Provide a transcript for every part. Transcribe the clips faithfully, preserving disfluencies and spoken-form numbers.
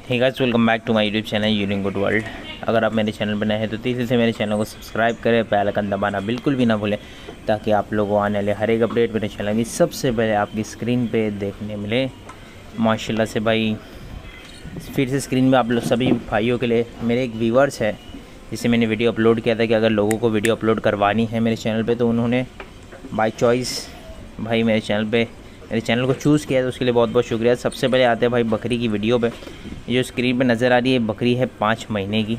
Hey guys, welcome back to my YouTube channel unique good world. अगर आप मेरे channel पर नए हैं तो तेज़ी से मेरे चैनल को सब्सक्राइब करें, बेल आइकन दबाना बिल्कुल भी ना भूलें, ताकि आप लोगों को आने वाले हर एक अपडेट मेरे चैनल की सबसे पहले आपकी स्क्रीन पे देखने मिले। माशाल्लाह से भाई, फिर से स्क्रीन में आप लोग सभी भाइयों के लिए मेरे एक व्यूअर्स है, जिसे मैंने वीडियो अपलोड किया था कि अगर लोगों को वीडियो अपलोड करवानी है मेरे चैनल पर, तो उन्होंने बाई चॉइस भाई मेरे चैनल पर मेरे चैनल को चूज़ किया, तो उसके लिए बहुत बहुत शुक्रिया। सबसे पहले आते हैं भाई बकरी की वीडियो पे। ये जो स्क्रीन पे नज़र आ रही है बकरी है पाँच महीने की,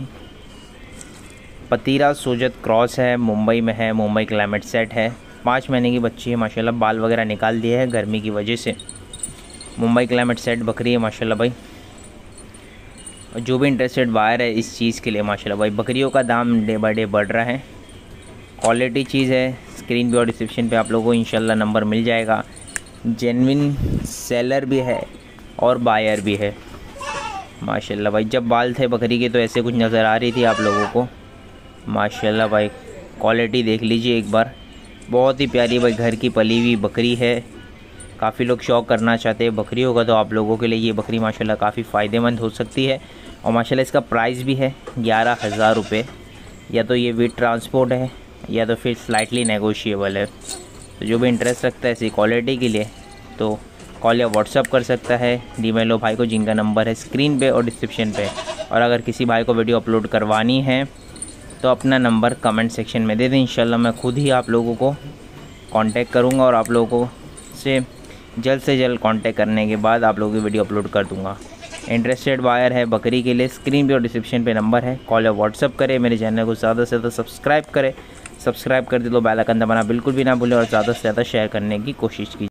पतीरा सोजत क्रॉस है, मुंबई में है, मुंबई क्लाइमेट सेट है, पाँच महीने की बच्ची है माशाल्लाह। बाल वगैरह निकाल दिए हैं गर्मी की वजह से। मुंबई क्लाइमेट सेट बकरी है माशाल्लाह भाई। और जो भी इंटरेस्टेड बायर है इस चीज़ के लिए माशाल्लाह भाई, बकरियों का दाम डे बाई डे बढ़ रहा है, क्वालिटी चीज़ है। स्क्रीन पे और डिस्क्रिप्शन पे आप लोगों को इंशाल्लाह नंबर मिल जाएगा। जेन्युइन सेलर भी है और बायर भी है माशाल्लाह भाई। जब बाल थे बकरी के तो ऐसे कुछ नज़र आ रही थी आप लोगों को माशाल्लाह भाई। क्वालिटी देख लीजिए एक बार, बहुत ही प्यारी भाई घर की पली हुई बकरी है। काफ़ी लोग शौक करना चाहते हैं बकरियों का, तो आप लोगों के लिए ये बकरी माशाल्लाह काफ़ी फ़ायदेमंद हो सकती है। और माशाल्लाह इसका प्राइस भी है ग्यारह हज़ार रुपये। या तो ये विद ट्रांसपोर्ट है या तो फिर स्लाइटली नेगोशिएबल है। तो जो भी इंटरेस्ट रखता है ऐसी क्वालिटी के लिए तो कॉल या व्हाट्सअप कर सकता है डीमेल लो भाई को, जिनका नंबर है स्क्रीन पे और डिस्क्रिप्शन पे। और अगर किसी भाई को वीडियो अपलोड करवानी है तो अपना नंबर कमेंट सेक्शन में दे दें, इंशाल्लाह मैं खुद ही आप लोगों को कांटेक्ट करूंगा और आप लोगों से जल्द से जल्द कांटेक्ट करने के बाद आप लोगों की वीडियो अपलोड कर दूँगा। इंटरेस्टेड बायर है बकरी के लिए, स्क्रीन पे और डिस्क्रिप्शन पे नंबर है, कॉल या व्हाट्सअप करें। मेरे चैनल को ज़्यादा से ज़्यादा सब्सक्राइब करें, सब्सक्राइब कर दे तो बेल आइकन दबाना बिल्कुल भी ना भूलें और ज़्यादा से ज़्यादा शेयर करने की कोशिश कीजिए।